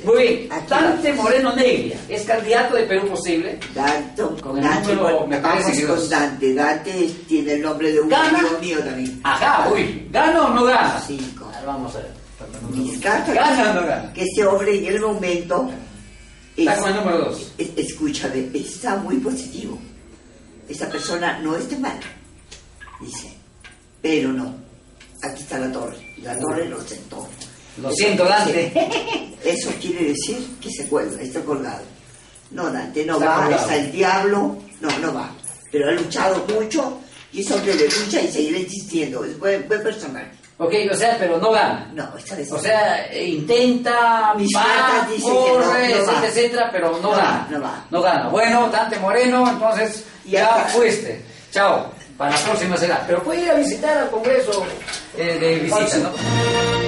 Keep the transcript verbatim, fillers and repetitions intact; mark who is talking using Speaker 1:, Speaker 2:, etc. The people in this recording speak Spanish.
Speaker 1: Muy bien,
Speaker 2: Aquí
Speaker 1: Dante
Speaker 2: vamos.
Speaker 1: Moreno Neglia es candidato de Perú Posible.
Speaker 2: Dante,
Speaker 1: Con el
Speaker 2: Dante,
Speaker 1: número, me parece
Speaker 2: vamos
Speaker 1: que
Speaker 2: con
Speaker 1: dos.
Speaker 2: Dante. Dante tiene el nombre de un
Speaker 1: ¿Gana?
Speaker 2: amigo mío también.
Speaker 1: Ajá, uy, ¿gana o no gana?
Speaker 2: Cinco.
Speaker 1: A ver, vamos a ver.
Speaker 2: Mis cartas
Speaker 1: ¿Gana o no gana?
Speaker 2: que ese hombre en el momento
Speaker 1: Está
Speaker 2: es-
Speaker 1: con el número dos.
Speaker 2: es- escúchame, está muy positivo. Esa persona no está mal, dice, pero no. Aquí está la torre. La torre lo sentó.
Speaker 1: Lo siento, Dante.
Speaker 2: Eso quiere decir que se cuelga, está colgado. No, Dante, no
Speaker 1: Está
Speaker 2: va,
Speaker 1: colgado.
Speaker 2: está el diablo, no, no va. Pero ha luchado mucho y es hombre de lucha y seguirá insistiendo. Es buen, buen personaje.
Speaker 1: Ok, o sea, pero no gana.
Speaker 2: No, esta vez
Speaker 1: O sea, eh, intenta,
Speaker 2: Mis
Speaker 1: va,
Speaker 2: cartas dicen que no,
Speaker 1: corre,
Speaker 2: no va.
Speaker 1: etcétera, etcétera, pero no,
Speaker 2: No
Speaker 1: gana.
Speaker 2: va, no va.
Speaker 1: No gana. Bueno, Dante Moreno, entonces
Speaker 2: Y
Speaker 1: ya
Speaker 2: acá.
Speaker 1: fuiste. Chao. Para la próxima será. Pero puede ir a visitar al Congreso eh, de visita,
Speaker 2: Ocho.
Speaker 1: ¿no?